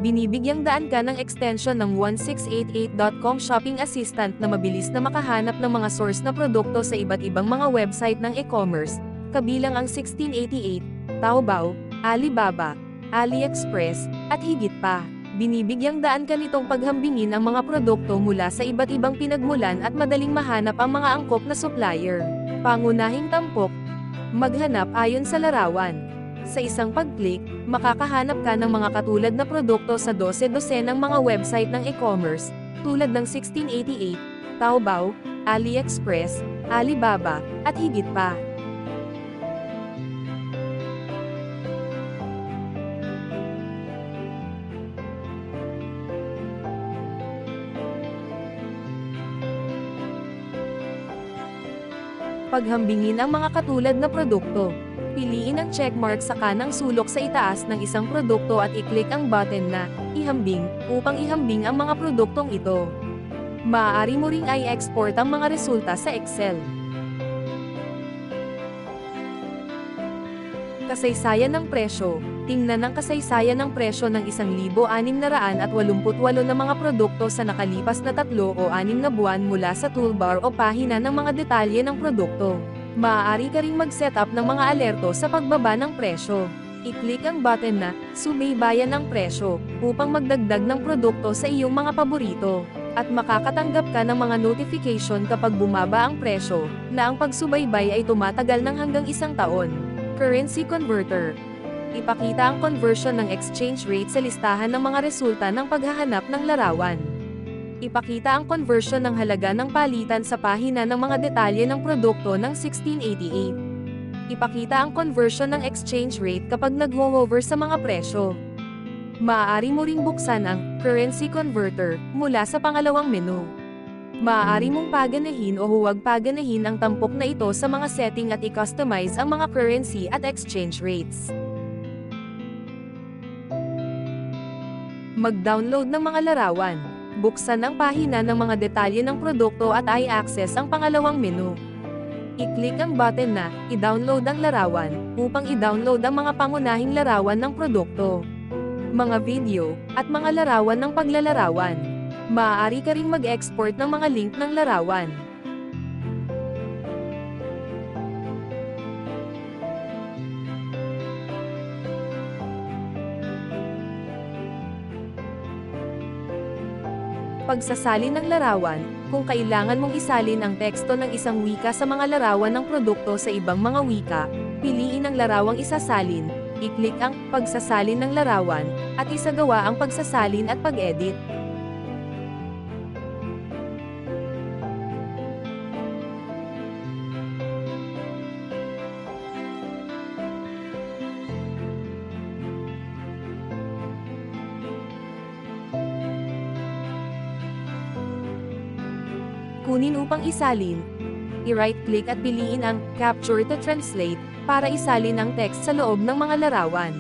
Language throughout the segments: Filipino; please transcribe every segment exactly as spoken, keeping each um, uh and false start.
Binibigyang daan ka ng extension ng one six eight eight dot com shopping assistant na mabilis na makahanap ng mga source na produkto sa iba't ibang mga website ng e-commerce, kabilang ang sixteen eighty-eight, Taobao, Alibaba, AliExpress, at higit pa. Binibigyang daan ka nitong paghambingin ang mga produkto mula sa iba't ibang pinagmulan at madaling mahanap ang mga angkop na supplier. Pangunahing tampok, maghanap ayon sa larawan. Sa isang pag-click, makakahanap ka ng mga katulad na produkto sa dose-dosenang mga website ng e-commerce, tulad ng sixteen eighty-eight, Taobao, AliExpress, Alibaba, at higit pa. Paghambingin ang mga katulad na produkto. Piliin ang checkmark sa kanang sulok sa itaas ng isang produkto at i-click ang button na ihambing upang ihambing ang mga produktong ito. Maaari mo ring i-export ang mga resulta sa Excel. Kasaysayan ng presyo. Tingnan ang kasaysayan ng presyo ng isang libo anim na raan at walumput walo na mga produkto sa nakalipas na tatlo o anim na buwan mula sa toolbar o pahina ng mga detalye ng produkto. Maaari ka ring mag-setup ng mga alerto sa pagbaba ng presyo. I-click ang button na subaybayan ng presyo upang magdagdag ng produkto sa iyong mga paborito. At makakatanggap ka ng mga notification kapag bumaba ang presyo, na ang pagsubaybay ay tumatagal ng hanggang isang taon. Currency Converter. Ipakita ang conversion ng exchange rate sa listahan ng mga resulta ng paghahanap ng larawan. Ipakita ang conversion ng halaga ng palitan sa pahina ng mga detalye ng produkto ng sixteen eighty-eight. Ipakita ang conversion ng exchange rate kapag nag-hover sa mga presyo. Maaari mo ring buksan ang Currency Converter mula sa pangalawang menu. Maaari mong paganahin o huwag paganahin ang tampok na ito sa mga setting at i-customize ang mga currency at exchange rates. Mag-download ng mga larawan. Buksan ang pahina ng mga detalye ng produkto at i-access ang pangalawang menu. I-click ang button na i-download ang larawan upang i-download ang mga pangunahing larawan ng produkto, mga video, at mga larawan ng paglalarawan. Maaari ka ring mag-export ng mga link ng larawan. Pagsasalin ng larawan, kung kailangan mong isalin ang teksto ng isang wika sa mga larawan ng produkto sa ibang mga wika, piliin ang larawang isasalin, i-click ang pagsasalin ng larawan, at isagawa ang pagsasalin at pag-edit. Kunin upang isalin. I-right-click at piliin ang Capture to Translate para isalin ang text sa loob ng mga larawan.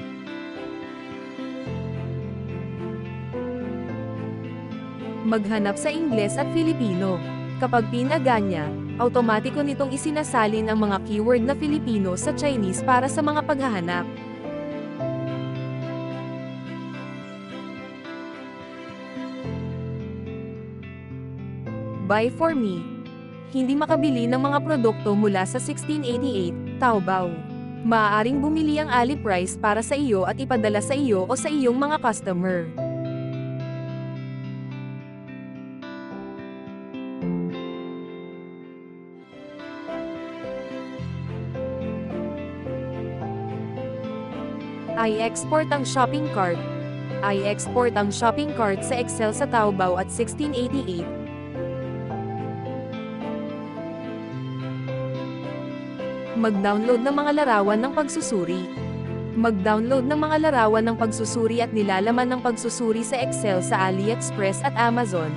Maghanap sa Ingles at Filipino. Kapag pinaganya, automatiko nitong isinasalin ang mga keyword na Filipino sa Chinese para sa mga paghahanap. Buy for me. Hindi makabili ng mga produkto mula sa sixteen eighty-eight, Taobao. Maaaring bumili ang AliPrice para sa iyo at ipadala sa iyo o sa iyong mga customer. I-export ang shopping cart. I-export ang shopping cart sa Excel sa Taobao at sixteen eighty-eight. Mag-download ng mga larawan ng pagsusuri. Mag-download ng mga larawan ng pagsusuri at nilalaman ng pagsusuri sa Excel sa AliExpress at Amazon.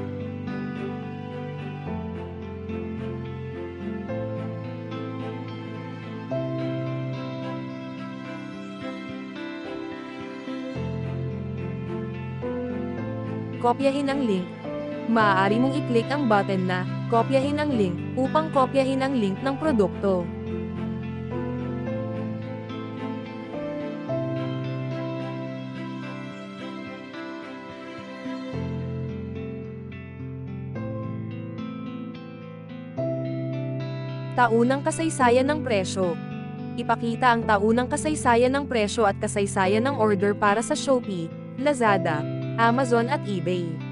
Kopyahin ang link. Maaari mong i-click ang button na kopyahin ang link upang kopyahin ang link ng produkto. Taunang kasaysayan ng presyo. Ipakita ang taunang kasaysayan ng presyo at kasaysayan ng order para sa Shopee, Lazada, Amazon at eBay.